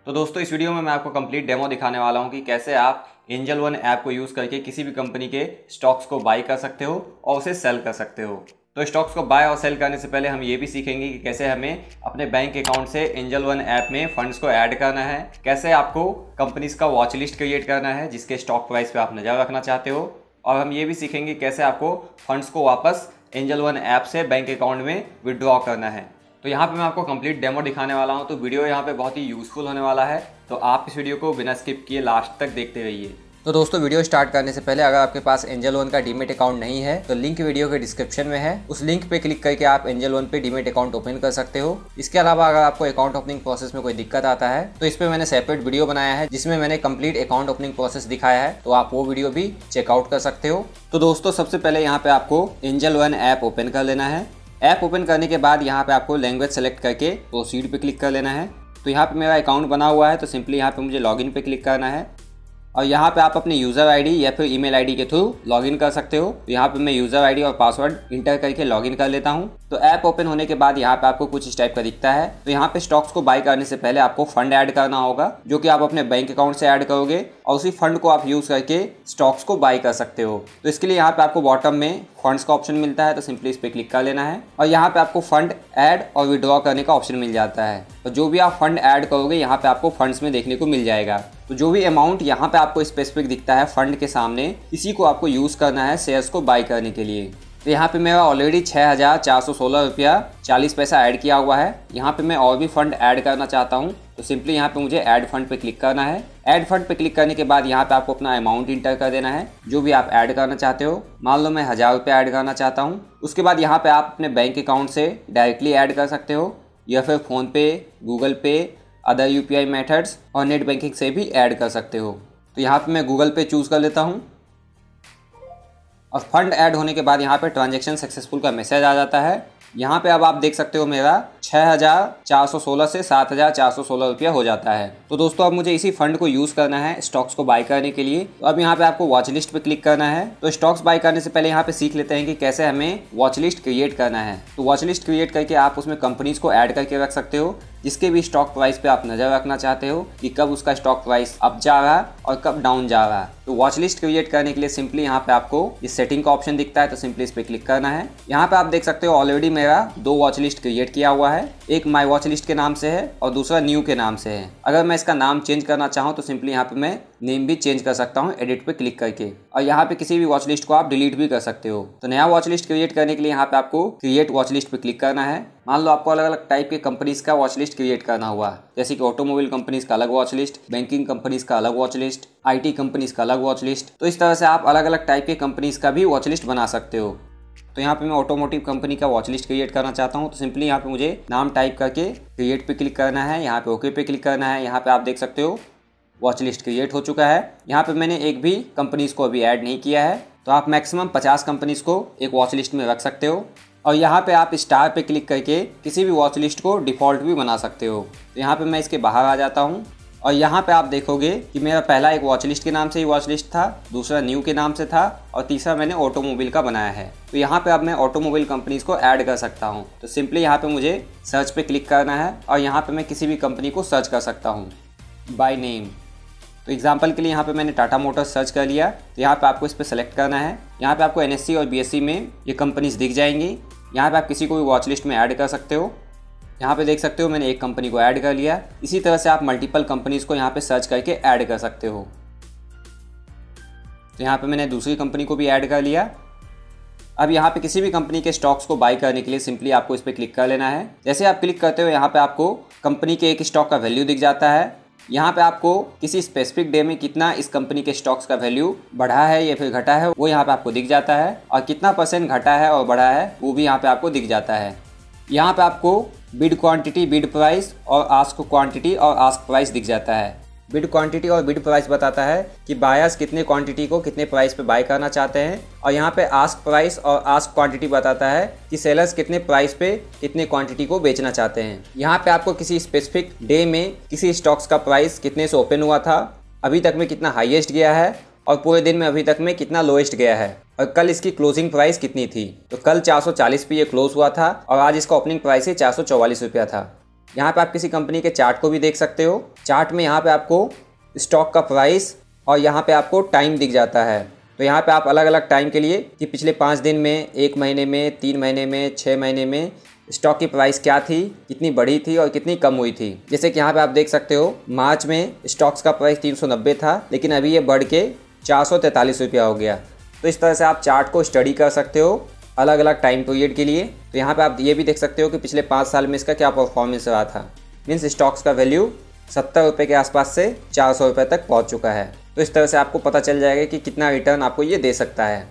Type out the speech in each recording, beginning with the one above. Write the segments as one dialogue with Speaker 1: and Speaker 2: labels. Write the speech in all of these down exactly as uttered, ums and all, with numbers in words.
Speaker 1: तो दोस्तों इस वीडियो में मैं आपको कंप्लीट डेमो दिखाने वाला हूं कि कैसे आप एंजल वन ऐप को यूज़ करके किसी भी कंपनी के स्टॉक्स को बाय कर सकते हो और उसे सेल कर सकते हो। तो स्टॉक्स को बाय और सेल करने से पहले हम ये भी सीखेंगे कि कैसे हमें अपने बैंक अकाउंट से एंजल वन ऐप में फंड्स को ऐड करना है, कैसे आपको कंपनीज का वॉच लिस्ट क्रिएट करना है जिसके स्टॉक प्राइस पे आप नज़र रखना चाहते हो, और हम ये भी सीखेंगे कैसे आपको फंड्स को वापस एंजल वन ऐप से बैंक अकाउंट में विड्रॉ करना है। तो यहाँ पे मैं आपको कंप्लीट डेमो दिखाने वाला हूँ, तो वीडियो यहाँ पे बहुत ही यूज़फुल होने वाला है, तो आप इस वीडियो को बिना स्किप किए लास्ट तक देखते रहिए। तो दोस्तों वीडियो स्टार्ट करने से पहले अगर आपके पास एंजल वन का डीमेट अकाउंट नहीं है तो लिंक वीडियो के डिस्क्रिप्शन में है, उस लिंक पे क्लिक करके आप एंजल वन पे डीमेट अकाउंट ओपन कर सकते हो। इसके अलावा अगर आपको अकाउंट ओपनिंग प्रोसेस में कोई दिक्कत आता है तो इस पे मैंने सेपरेट वीडियो बनाया है जिसमें मैंने कंप्लीट अकाउंट ओपनिंग प्रोसेस दिखाया है, तो आप वो वीडियो भी चेकआउट कर सकते हो। तो दोस्तों सबसे पहले यहाँ पे आपको एंजल वन ऐप ओपन कर लेना है। ऐप ओपन करने के बाद यहाँ पे आपको लैंग्वेज सेलेक्ट करके प्रोसीड पे क्लिक कर लेना है। तो यहाँ पे मेरा अकाउंट बना हुआ है तो सिंपली यहाँ पे मुझे लॉगिन पे क्लिक करना है और यहाँ पे आप अपने यूज़र आईडी या फिर ईमेल आईडी के थ्रू लॉगिन कर सकते हो। तो यहाँ पे मैं यूज़र आईडी और पासवर्ड इंटर करके लॉगिन कर लेता हूँ। तो ऐप ओपन होने के बाद यहाँ पे आपको कुछ इस टाइप का दिखता है। तो यहाँ पे स्टॉक्स को बाय करने से पहले आपको फंड ऐड करना होगा जो कि आप अपने बैंक अकाउंट से ऐड करोगे और उसी फंड को आप यूज़ करके स्टॉक्स को बाय कर सकते हो। तो इसके लिए यहाँ पे आपको बॉटम में फंड्स का ऑप्शन मिलता है, तो सिंपली इस पर क्लिक कर लेना है और यहाँ पे आपको फंड ऐड और विड्रॉ करने का ऑप्शन मिल जाता है। तो जो भी आप फंड ऐड करोगे यहाँ पे आपको फंड्स में देखने को मिल जाएगा। तो जो भी अमाउंट यहाँ पे आपको स्पेसिफिक दिखता है फंड के सामने, इसी को आपको यूज़ करना है शेयर्स को बाय करने के लिए। तो यहाँ पे मेरा ऑलरेडी छः हज़ार चार सौ सोलह रुपया चालीस पैसा ऐड किया हुआ है। यहाँ पे मैं और भी फंड ऐड करना चाहता हूँ तो सिंपली यहाँ पे मुझे ऐड फंड पे क्लिक करना है। ऐड फंड पे क्लिक करने के बाद यहाँ पे आपको अपना अमाउंट इंटर कर देना है जो भी आप ऐड करना चाहते हो। मान लो मैं हज़ार रुपये ऐड करना चाहता हूँ। उसके बाद यहाँ पे आप अपने बैंक अकाउंट से डायरेक्टली ऐड कर सकते हो या फिर PhonePe, Google Pay, other U P I methods और नेट बैंकिंग से भी ऐड कर सकते हो। तो यहाँ पे मैं गूगल पे चूज़ कर लेता हूँ और फंड ऐड होने के बाद यहाँ पे ट्रांजैक्शन सक्सेसफुल का मैसेज आ जाता है। यहाँ पे अब आप देख सकते हो मेरा छः हज़ार चार सौ सोलह से सात हज़ार चार सौ सोलह रुपया हो जाता है। तो दोस्तों अब मुझे इसी फंड को यूज़ करना है स्टॉक्स को बाय करने के लिए। तो अब यहाँ पे आपको वॉच लिस्ट पे क्लिक करना है। तो स्टॉक्स बाय करने से पहले यहाँ पे सीख लेते हैं कि कैसे हमें वॉच लिस्ट क्रिएट करना है। तो वॉच लिस्ट क्रिएट करके आप उसमें कंपनीज को ऐड करके रख सकते हो जिसके भी स्टॉक प्राइस पे आप नज़र रखना चाहते हो कि कब उसका स्टॉक प्राइस अप जा रहा है और कब डाउन जा रहा है। तो वॉच लिस्ट क्रिएट करने के लिए सिंपली यहाँ पे आपको इस सेटिंग का ऑप्शन दिखता है, तो सिंपली इस पर क्लिक करना है। यहाँ पे आप देख सकते हो ऑलरेडी मेरा दो वॉच लिस्ट क्रिएट किया हुआ है, एक माई वॉच लिस्ट के नाम से है और दूसरा न्यू के नाम से है। अगर मैं इसका नाम चेंज करना चाहूँ तो सिंपली यहाँ पे मैं नेम भी चेंज कर सकता हूँ एडिट पे क्लिक करके, और यहाँ पे किसी भी वॉच लिस्ट को आप डिलीट भी कर सकते हो। तो नया वॉच लिस्ट क्रिएट करने के लिए यहाँ पे आपको क्रिएट वॉच लिस्ट पे क्लिक करना है। मान लो आपको अलग अलग टाइप के कंपनीज का वॉच लिस्ट क्रिएट करना हुआ, जैसे कि ऑटोमोबाइल कंपनीज का अलग वॉच लिस्ट, बैंकिंग कंपनीज का अलग वॉच लिस्ट, आईटी कंपनीज का अलग वॉच लिस्ट। तो इस तरह से आप अलग अलग टाइप के कंपनीज का भी वॉच लिस्ट बना सकते हो। तो यहाँ पे मैं ऑटोमोटिव कंपनी का वॉच लिस्ट क्रिएट करना चाहता हूँ, तो सिंपली यहाँ पे मुझे नाम टाइप करके क्रिएट पे क्लिक करना है, यहाँ पे ओके पे क्लिक करना है। यहाँ पे आप देख सकते हो वॉच लिस्ट क्रिएट हो चुका है। यहाँ पे मैंने एक भी कंपनीज को अभी ऐड नहीं किया है, तो आप मैक्सिमम पचास कंपनीज को एक वॉच लिस्ट में रख सकते हो। और यहाँ पे आप स्टार पे क्लिक करके किसी भी वॉच लिस्ट को डिफ़ॉल्ट भी बना सकते हो। तो यहाँ पे मैं इसके बाहर आ जाता हूँ और यहाँ पे आप देखोगे कि मेरा पहला एक वॉच लिस्ट के नाम से ही वॉच लिस्ट था, दूसरा न्यू के नाम से था और तीसरा मैंने ऑटोमोबाइल का बनाया है। तो यहाँ पे अब मैं ऑटोमोबाइल कंपनीज को ऐड कर सकता हूँ। तो सिंपली यहाँ पे मुझे सर्च पे क्लिक करना है और यहाँ पे मैं किसी भी कंपनी को सर्च कर सकता हूँ बाय नेम। तो एग्जांपल के लिए यहाँ पे मैंने टाटा मोटर्स सर्च कर लिया। तो यहाँ पे आपको इस पर सेलेक्ट करना है। यहाँ पे आपको एन एस सी और बी एस सी में ये कंपनीज दिख जाएंगी। यहाँ पे आप किसी को भी वॉच लिस्ट में ऐड कर सकते हो। यहाँ पे देख सकते हो मैंने एक कंपनी को ऐड कर लिया। इसी तरह से आप मल्टीपल कंपनीज को यहाँ पे सर्च करके ऐड कर सकते हो। तो यहाँ पे मैंने दूसरी कंपनी को भी ऐड कर लिया। अब यहाँ पे किसी भी कंपनी के स्टॉक्स को बाय करने के लिए सिंपली आपको इस पर क्लिक कर लेना है। जैसे आप क्लिक करते हो यहाँ पे आपको कंपनी के एक स्टॉक का वैल्यू दिख जाता है। यहाँ पे आपको किसी स्पेसिफिक डे में कितना इस कंपनी के स्टॉक्स का वैल्यू बढ़ा है या फिर घटा है वो यहाँ पे आपको दिख जाता है, और कितना परसेंट घटा है और बढ़ा है वो भी यहाँ पे आपको दिख जाता है। यहाँ पे आपको बिड क्वांटिटी, बिड प्राइस और आस्क क्वांटिटी और आस्क प्राइस दिख जाता है। बिड क्वांटिटी और बिड प्राइस बताता है कि बायर्स कितने क्वांटिटी को कितने प्राइस पे बाय करना चाहते हैं, और यहाँ पे आस्क प्राइस और आस्क क्वांटिटी बताता है कि सेलर्स कितने प्राइस पे कितने क्वांटिटी को बेचना चाहते हैं। यहाँ पे आपको किसी स्पेसिफिक डे में किसी स्टॉक्स का प्राइस कितने से ओपन हुआ था, अभी तक में कितना हाईएस्ट गया है और पूरे दिन में अभी तक में कितना लोएस्ट गया है, और कल इसकी क्लोजिंग प्राइस कितनी थी। तो कल चार सौ चालीस पे ये क्लोज हुआ था और आज इसका ओपनिंग प्राइस है चार सौ चौवालीस रुपया था। यहाँ पे आप किसी कंपनी के चार्ट को भी देख सकते हो। चार्ट में यहाँ पे आपको स्टॉक का प्राइस और यहाँ पे आपको टाइम दिख जाता है। तो यहाँ पे आप अलग अलग टाइम के लिए कि पिछले पाँच दिन में, एक महीने में, तीन महीने में, छः महीने में स्टॉक की प्राइस क्या थी, कितनी बढ़ी थी और कितनी कम हुई थी। जैसे कि यहाँ पे आप देख सकते हो मार्च में स्टॉक्स का प्राइस तीन सौ नब्बे था, लेकिन अभी ये बढ़ के चार सौ तैंतालीस रुपया हो गया। तो इस तरह से आप चार्ट को स्टडी कर सकते हो अलग अलग टाइम पीरियड के लिए। तो यहाँ पे आप ये भी देख सकते हो कि पिछले पाँच साल में इसका क्या परफॉर्मेंस रहा था। मीन्स स्टॉक्स का वैल्यू सत्तर रुपये के आसपास से चार सौ रुपये तक पहुँच चुका है। तो इस तरह से आपको पता चल जाएगा कि कितना रिटर्न आपको ये दे सकता है।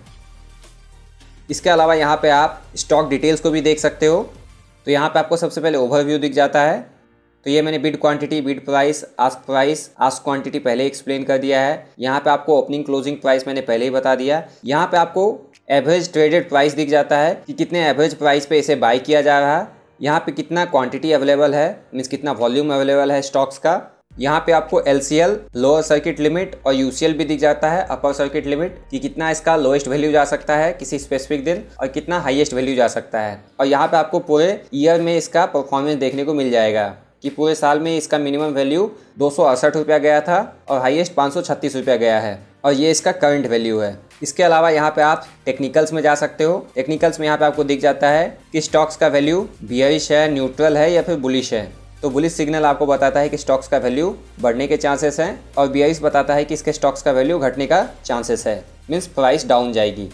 Speaker 1: इसके अलावा यहाँ पे आप स्टॉक डिटेल्स को भी देख सकते हो। तो यहाँ पे आपको सबसे पहले ओवरव्यू दिख जाता है। तो ये मैंने bid quantity, bid price, ask price, ask quantity पहले एक्सप्लेन कर दिया है। यहाँ पे आपको ओपनिंग क्लोजिंग प्राइस मैंने पहले ही बता दिया। यहाँ पे आपको एवरेज ट्रेडेड प्राइस दिख जाता है कि कितने एवरेज प्राइस पे इसे बाई किया जा रहा है। यहाँ पे कितना क्वांटिटी अवेलेबल है, मीन्स कितना वॉल्यूम अवेलेबल है स्टॉक्स का। यहाँ पे आपको L C L, lower circuit limit और यू सी एल भी दिख जाता है, अपर सर्किट लिमिट, कि कितना इसका लोएस्ट वैल्यू जा सकता है किसी स्पेसिफिक दिन और कितना हाईएस्ट वैल्यू जा सकता है। और यहाँ पे आपको पूरे ईयर में इसका परफॉर्मेंस देखने को मिल जाएगा कि पूरे साल में इसका मिनिमम वैल्यू दो सौ अड़सठ रुपया गया था और हाईएस्ट पाँच सौ छत्तीस रुपया गया है, और ये इसका करंट वैल्यू है। इसके अलावा यहाँ पे आप टेक्निकल्स में जा सकते हो। टेक्निकल्स में यहाँ पे आपको दिख जाता है कि स्टॉक्स का वैल्यू बियरिश है, न्यूट्रल है या फिर बुलिश है। तो बुलिश सिग्नल आपको बताता है कि स्टॉक्स का वैल्यू बढ़ने के चांसेस हैं, और बियरिश बताता है कि इसके स्टॉक्स का वैल्यू घटने का चांसेस है, मीन्स प्राइस डाउन जाएगी।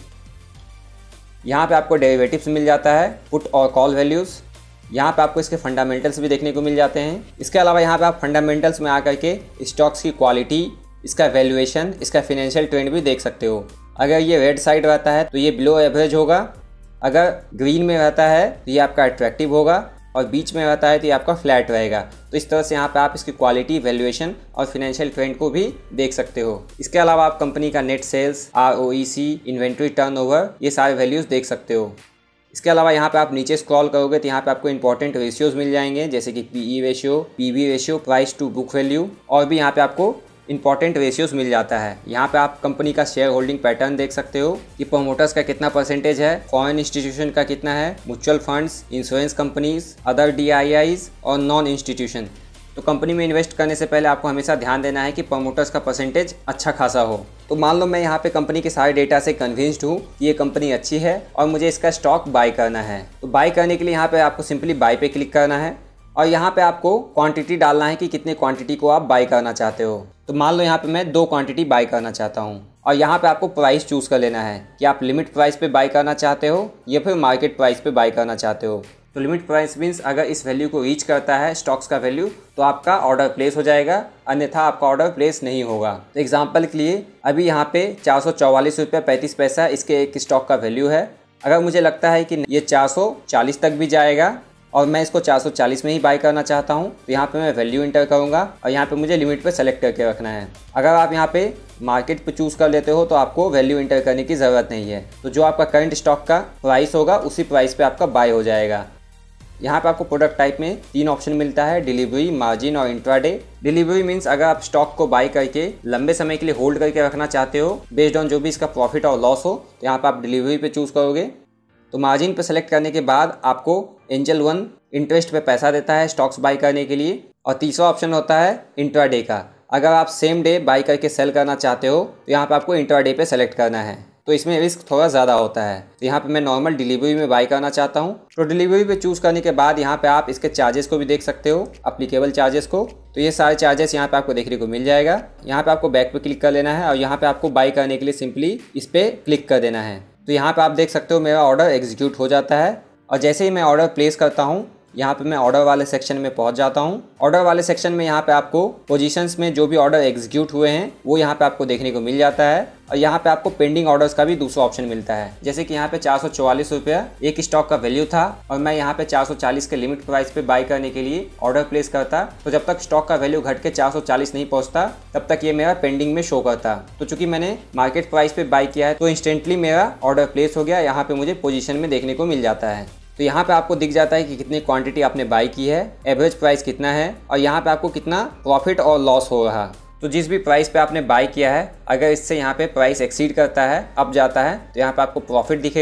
Speaker 1: यहाँ पे आपको डेरिवेटिव्स मिल जाता है, पुट और कॉल वैल्यूज़। यहाँ पे आपको इसके फंडामेंटल्स भी देखने को मिल जाते हैं। इसके अलावा यहाँ पे आप फंडामेंटल्स में आकर के स्टॉक्स की क्वालिटी, इसका वैल्यूएशन, इसका फिनेंशियल ट्रेंड भी देख सकते हो। अगर ये रेड साइड रहता है तो ये बिलो एवरेज होगा, अगर ग्रीन में रहता है तो ये आपका अट्रैक्टिव होगा, और बीच में रहता है तो ये आपका फ्लैट रहेगा। तो इस तरह से यहाँ पे आप इसकी क्वालिटी, वैल्यूएशन और फिनेंशियल ट्रेंड को भी देख सकते हो। इसके अलावा आप कंपनी का net sales, R O E C, inventory turnover, ये सारे वैल्यूज़ देख सकते हो। इसके अलावा यहाँ पे आप नीचे स्क्रॉल करोगे तो यहाँ पे आपको इंपॉर्टेंट रेशियोज मिल जाएंगे, जैसे कि P E ratio, P B ratio, price to book value, और भी यहाँ पे आपको इंपॉर्टेंट रेशियोज मिल जाता है। यहाँ पे आप कंपनी का शेयर होल्डिंग पैटर्न देख सकते हो कि प्रमोटर्स का कितना परसेंटेज है, फॉरेन इंस्टीट्यूशन का कितना है, mutual funds, insurance companies, other D I Is और नॉन इंस्टीट्यूशन। तो कंपनी में इन्वेस्ट करने से पहले आपको हमेशा ध्यान देना है कि प्रमोटर्स का परसेंटेज अच्छा खासा हो। तो मान लो मैं यहाँ पे कंपनी के सारे डेटा से कन्विंस्ड हूँ कि ये कंपनी अच्छी है और मुझे इसका स्टॉक बाय करना है। तो बाय करने के लिए यहाँ पे आपको सिंपली बाय पे क्लिक करना है, और यहाँ पे आपको क्वांटिटी डालना है कि कितने क्वांटिटी को आप बाय करना चाहते हो। तो मान लो यहाँ पे मैं दो क्वांटिटी बाय करना चाहता हूँ, और यहाँ पे आपको प्राइस चूज़ कर लेना है कि आप लिमिट प्राइस पे बाय करना चाहते हो या फिर मार्केट प्राइस पे बाय करना चाहते हो। तो लिमिट प्राइस मीन्स अगर इस वैल्यू को रीच करता है स्टॉक्स का वैल्यू तो आपका ऑर्डर प्लेस हो जाएगा, अन्यथा आपका ऑर्डर प्लेस नहीं होगा। तो एग्जाम्पल के लिए अभी यहाँ पे चार सौ चौवालीस रुपये पैंतीस पैसा इसके एक स्टॉक का वैल्यू है। अगर मुझे लगता है कि ये चार सौ चालीस तक भी जाएगा और मैं इसको चार सौ चालीस में ही बाय करना चाहता हूँ, तो यहाँ पे मैं वैल्यू इंटर करूँगा और यहाँ पे मुझे लिमिट पे सेलेक्ट करके रखना है। अगर आप यहाँ पे मार्केट पे चूज़ कर लेते हो तो आपको वैल्यू इंटर करने की ज़रूरत नहीं है। तो जो आपका करंट स्टॉक का प्राइस होगा उसी प्राइस पे आपका बाय हो जाएगा। यहाँ पे आपको प्रोडक्ट टाइप में तीन ऑप्शन मिलता है, डिलीवरी, मार्जिन और इंट्राडे। डिलीवरी मीन्स अगर आप स्टॉक को बाय करके लंबे समय के लिए होल्ड करके रखना चाहते हो बेस्ड ऑन जो भी इसका प्रॉफिट और लॉस हो, तो यहाँ पे आप डिलीवरी पे चूज़ करोगे। तो मार्जिन पे सेलेक्ट करने के बाद आपको एंजल वन इंटरेस्ट पे पैसा देता है स्टॉक्स बाय करने के लिए। और तीसरा ऑप्शन होता है इंट्राडे का। अगर आप सेम डे बाय करके सेल करना चाहते हो तो यहाँ पे आपको इंट्राडे पे सेलेक्ट करना है, तो इसमें रिस्क थोड़ा ज़्यादा होता है। तो यहाँ पे मैं नॉर्मल डिलीवरी में बाय करना चाहता हूँ। तो डिलीवरी पे चूज़ करने के बाद यहाँ पे आप इसके चार्जेस को भी देख सकते हो, अप्लीकेबल चार्जेस को। तो ये सारे चार्जेस यहाँ पे आपको देखने को मिल जाएगा। यहाँ पे आपको बैक पे क्लिक कर लेना है और यहाँ पे आपको बाय करने के लिए सिंपली इस पर क्लिक कर देना है। तो यहाँ पे आप देख सकते हो मेरा ऑर्डर एग्जीक्यूट हो जाता है, और जैसे ही मैं ऑर्डर प्लेस करता हूँ यहाँ पे मैं ऑर्डर वाले सेक्शन में पहुँच जाता हूँ। ऑर्डर वाले सेक्शन में यहाँ पे आपको पोजीशंस में जो भी ऑर्डर एग्जीक्यूट हुए हैं वो यहाँ पे आपको देखने को मिल जाता है, और यहाँ पे आपको पेंडिंग ऑर्डर्स का भी दूसरा ऑप्शन मिलता है। जैसे कि यहाँ पे चार सौ चौवालीस रुपया एक स्टॉक का वैल्यू था और मैं यहाँ पे चार सौ चालीस के लिमिट प्राइस पे बाय करने के लिए ऑर्डर प्लेस करता, तो जब तक स्टॉक का वैल्यू घट के चार सौ चालीस नहीं पहुँचता तब तक ये मेरा पेंडिंग में शो करता। तो चूंकि मैंने मार्केट प्राइस पे बाय किया है तो इंस्टेंटली मेरा ऑर्डर प्लेस हो गया, यहाँ पे मुझे पोजीशन में देखने को मिल जाता है। तो यहाँ पे आपको दिख जाता है कि कितनी क्वांटिटी आपने बाय की है, एवरेज प्राइस कितना है, और यहाँ पे आपको कितना प्रॉफिट और लॉस हो रहा। तो जिस भी प्राइस पे आपने बाय किया है अगर इससे यहाँ पे प्राइस एक्सीड करता है, अप जाता है, तो यहाँ पे आपको प्रॉफिट दिखेगा,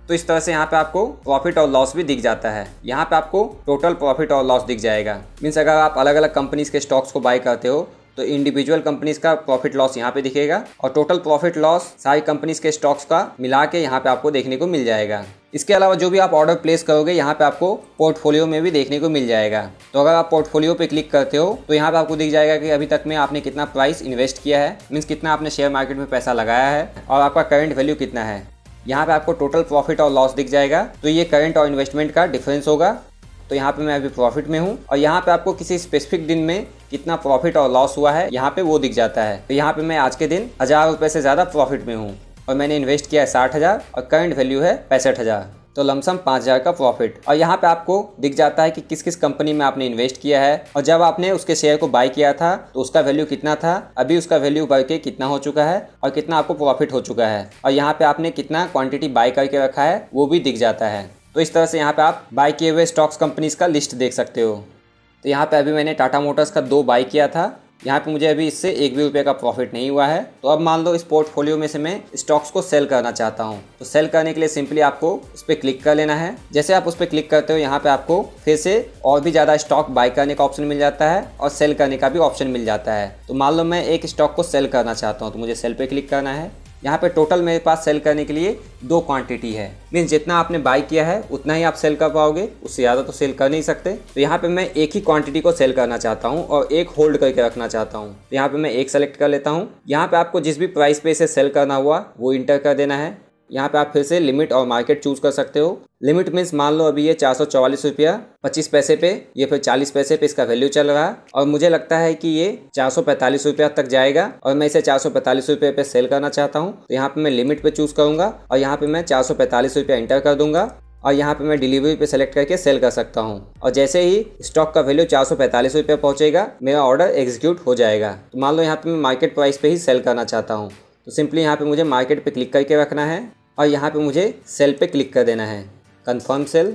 Speaker 1: तो इस तरह से यहाँ पे आपको प्रॉफिट और लॉस भी दिख जाता है। यहाँ पे आपको टोटल प्रॉफिट और लॉस दिख जाएगा। मीन्स अगर आप अलग अलग कंपनीज के स्टॉक्स को बाय करते हो तो इंडिविजुअल कंपनीज का प्रॉफिट लॉस यहाँ पे दिखेगा और टोटल प्रॉफिट लॉस सारी कंपनीज के स्टॉक्स का मिला के यहाँ पे आपको देखने को मिल जाएगा। इसके अलावा जो भी आप ऑर्डर प्लेस करोगे यहाँ पे आपको पोर्टफोलियो में भी देखने को मिल जाएगा। तो अगर आप पोर्टफोलियो पे क्लिक करते हो तो यहाँ पे आपको दिख जाएगा कि अभी तक में आपने कितना प्राइस इन्वेस्ट किया है, मीन्स कितना आपने शेयर मार्केट में पैसा लगाया है और आपका करंट वैल्यू कितना है। यहाँ पे आपको टोटल प्रॉफिट और लॉस दिख जाएगा। तो ये करंट और इन्वेस्टमेंट का डिफरेंस होगा। तो यहाँ पे मैं अभी प्रॉफिट में हूँ और यहाँ पे आपको किसी स्पेसिफिक दिन में कितना प्रॉफिट और लॉस हुआ है यहाँ पे वो दिख जाता है। तो यहाँ पे मैं आज के दिन हजार रुपये से ज़्यादा प्रॉफिट में हूँ और मैंने इन्वेस्ट किया है साठ हज़ार और करंट वैल्यू है पैंसठ हज़ार, तो लमसम पाँच हज़ार का प्रॉफिट। और यहाँ पे आपको दिख जाता है कि किस किस कंपनी में आपने इन्वेस्ट किया है और जब आपने उसके शेयर को बाय किया था तो उसका वैल्यू कितना था, अभी उसका वैल्यू बढ़ के कितना हो चुका है और कितना आपको प्रॉफिट हो चुका है और यहाँ पे आपने कितना क्वांटिटी बाय करके रखा है वो भी दिख जाता है। तो इस तरह से यहाँ पे आप बाय किए हुए स्टॉक्स कंपनीज का लिस्ट देख सकते हो। तो यहाँ पे अभी मैंने टाटा मोटर्स का दो बाय किया था, यहाँ पे मुझे अभी इससे एक भी रुपये का प्रॉफिट नहीं हुआ है। तो अब मान लो इस पोर्टफोलियो में से मैं स्टॉक्स को सेल करना चाहता हूँ। तो सेल करने के लिए सिंपली आपको उस पर क्लिक कर लेना है। जैसे आप उस पर क्लिक करते हो यहाँ पे आपको फिर से और भी ज़्यादा स्टॉक बाय करने का ऑप्शन मिल जाता है और सेल करने का भी ऑप्शन मिल जाता है। तो मान लो मैं एक स्टॉक को सेल करना चाहता हूँ तो मुझे सेल पे क्लिक करना है। यहाँ पे टोटल मेरे पास सेल करने के लिए दो क्वांटिटी है, मीन्स जितना आपने बाय किया है उतना ही आप सेल कर पाओगे, उससे ज़्यादा तो सेल कर नहीं सकते। तो यहाँ पे मैं एक ही क्वांटिटी को सेल करना चाहता हूँ और एक होल्ड करके रखना चाहता हूँ। तो यहाँ पे मैं एक सेलेक्ट कर लेता हूँ। यहाँ पे आपको जिस भी प्राइस पे इसे सेल करना हुआ वो इंटर कर देना है। यहाँ पे आप फिर से लिमिट और मार्केट चूज कर सकते हो। लिमिट मीन्स मान लो अभी ये चार सौ चौवालीस रुपया पच्चीस पैसे पे, ये फिर चालीस पैसे पे इसका वैल्यू चल रहा है और मुझे लगता है कि ये चार सौ पैंतालीस रुपया तक जाएगा और मैं इसे चार सौ पैंतालीस रुपये पे सेल करना चाहता हूँ। तो यहाँ पे मैं लिमिट पे चूज करूँगा और यहाँ पे मैं चार सौ पैंतालीस रुपया इंटर कर दूंगा और यहाँ पे मैं डिलीवरी पे सेलेक्ट करके सेल कर सकता हूँ। और जैसे ही स्टॉक का वैल्यू चार सौ पैंतालीस रुपया पहुँचेगा मेरा ऑर्डर एग्जीक्यूट हो जाएगा। तो मान लो यहाँ पे मैं मार्केट प्राइस पे ही सेल करना चाहता हूँ तो सिंपली यहाँ पे मुझे मार्केट पे क्लिक करके रखना है और यहाँ पे मुझे सेल पे क्लिक कर देना है, कंफर्म सेल।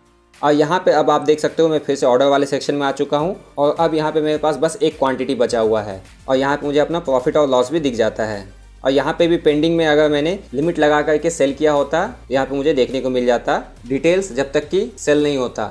Speaker 1: और यहाँ पे अब आप देख सकते हो मैं फिर से ऑर्डर वाले सेक्शन में आ चुका हूँ और अब यहाँ पे मेरे पास बस एक क्वांटिटी बचा हुआ है और यहाँ पे मुझे अपना प्रॉफिट और लॉस भी दिख जाता है। और यहाँ पे भी पेंडिंग में अगर मैंने लिमिट लगा करके सेल किया होता यहाँ पे मुझे देखने को मिल जाता डिटेल्स जब तक कि सेल नहीं होता।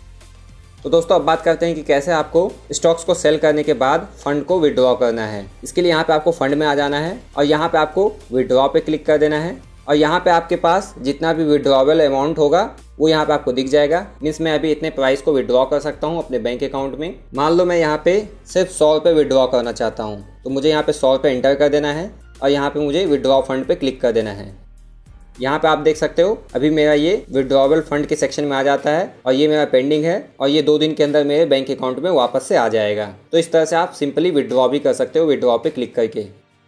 Speaker 1: तो दोस्तों अब बात करते हैं कि कैसे आपको स्टॉक्स को सेल करने के बाद फंड को विड्रॉ करना है। इसके लिए यहाँ पे आपको फंड में आ जाना है और यहाँ पे आपको विड्रॉ पे क्लिक कर देना है और यहाँ पे आपके पास जितना भी विड्रॉवेबल अमाउंट होगा वो यहाँ पे आपको दिख जाएगा। मीन्स मैं अभी इतने प्राइस को विड्रॉ कर सकता हूँ अपने बैंक अकाउंट में। मान लो मैं यहाँ पे सिर्फ सौ रुपये विड्रॉ करना चाहता हूँ तो मुझे यहाँ पे सौ रुपये इंटर कर देना है और यहाँ पे मुझे विड्रॉ फंड पे क्लिक कर देना है। यहाँ पे आप देख सकते हो अभी मेरा ये विड्रॉवेबल फंड के सेक्शन में आ जाता है और ये मेरा पेंडिंग है और ये दो दिन के अंदर मेरे बैंक अकाउंट में वापस से आ जाएगा। तो इस तरह से आप सिंपली विड्रॉ भी कर सकते हो विड्रॉ पे क्लिक करके।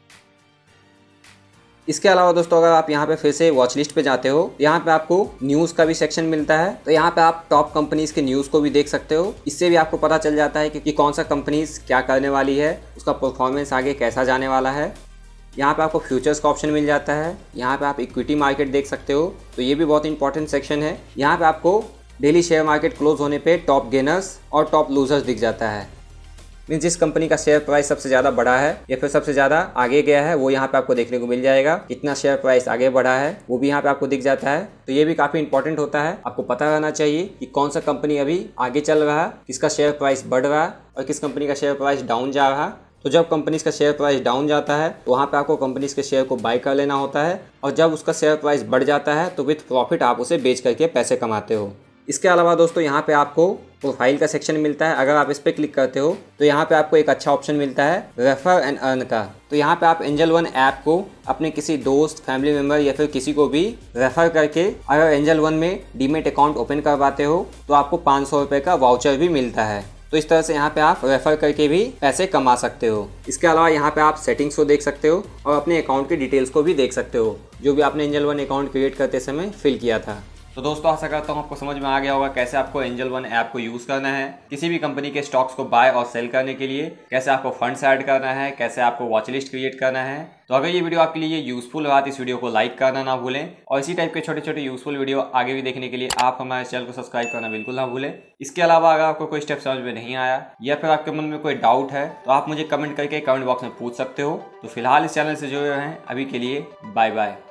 Speaker 1: इसके अलावा दोस्तों अगर आप यहाँ पे फिर से वॉच लिस्ट पे जाते हो यहाँ पे आपको न्यूज़ का भी सेक्शन मिलता है। तो यहाँ पे आप टॉप कंपनीज के न्यूज़ को भी देख सकते हो। इससे भी आपको पता चल जाता है कि, कि कौन सा कंपनीज क्या करने वाली है, उसका परफॉर्मेंस आगे कैसा जाने वाला है। यहाँ पे आपको फ्यूचर्स का ऑप्शन मिल जाता है। यहाँ पे आप इक्विटी मार्केट देख सकते हो, तो ये भी बहुत इंपॉर्टेंट सेक्शन है। यहाँ पे आपको डेली शेयर मार्केट क्लोज होने पे टॉप गेनर्स और टॉप लूजर्स दिख जाता है। मीन्स जिस कंपनी का शेयर प्राइस सबसे ज़्यादा बढ़ा है या फिर सबसे ज़्यादा आगे गया है वो यहाँ पे आपको देखने को मिल जाएगा। कितना शेयर प्राइस आगे बढ़ा है वो भी यहाँ पे आपको दिख जाता है। तो ये भी काफ़ी इंपॉर्टेंट होता है, आपको पता रहना चाहिए कि कौन सा कंपनी अभी आगे चल रहा है, किसका शेयर प्राइस बढ़ रहा है और किस कंपनी का शेयर प्राइस डाउन जा रहा है। तो जब कंपनीज का शेयर प्राइस डाउन जाता है तो वहाँ पे आपको कंपनीज के शेयर को बाय कर लेना होता है और जब उसका शेयर प्राइस बढ़ जाता है तो विथ प्रॉफिट आप उसे बेच करके पैसे कमाते हो। इसके अलावा दोस्तों यहाँ पे आपको प्रोफाइल का सेक्शन मिलता है। अगर आप इस पर क्लिक करते हो तो यहाँ पे आपको एक अच्छा ऑप्शन मिलता है रेफर एंड अर्न का। तो यहाँ पे आप एंजल वन ऐप को अपने किसी दोस्त, फैमिली मेम्बर या फिर किसी को भी रेफर करके अगर एंजल वन में डीमेट अकाउंट ओपन करवाते हो तो आपको पाँच सौ रुपये का वाउचर भी मिलता है। तो इस तरह से यहाँ पे आप रेफर करके भी पैसे कमा सकते हो। इसके अलावा यहाँ पे आप सेटिंग्स को देख सकते हो और अपने अकाउंट की डिटेल्स को भी देख सकते हो जो भी आपने एंजल वन अकाउंट क्रिएट करते समय फिल किया था। तो दोस्तों आशा करता हूँ आपको समझ में आ गया होगा कैसे आपको एंजल वन ऐप को यूज़ करना है किसी भी कंपनी के स्टॉक्स को बाय और सेल करने के लिए, कैसे आपको फंड्स ऐड करना है, कैसे आपको वॉच लिस्ट क्रिएट करना है। तो अगर ये वीडियो आपके लिए यूज़फुल रहा तो इस वीडियो को लाइक करना ना भूलें और इसी टाइप के छोटे छोटे यूज़फुल वीडियो आगे भी देखने के लिए आप हमारे चैनल को सब्सक्राइब करना बिल्कुल ना भूलें। इसके अलावा अगर आपको कोई स्टेप समझ में नहीं आया या फिर आपके मन में कोई डाउट है तो आप मुझे कमेंट करके कमेंट बॉक्स में पूछ सकते हो। तो फिलहाल इस चैनल से जुड़े रहें। अभी के लिए बाय बाय।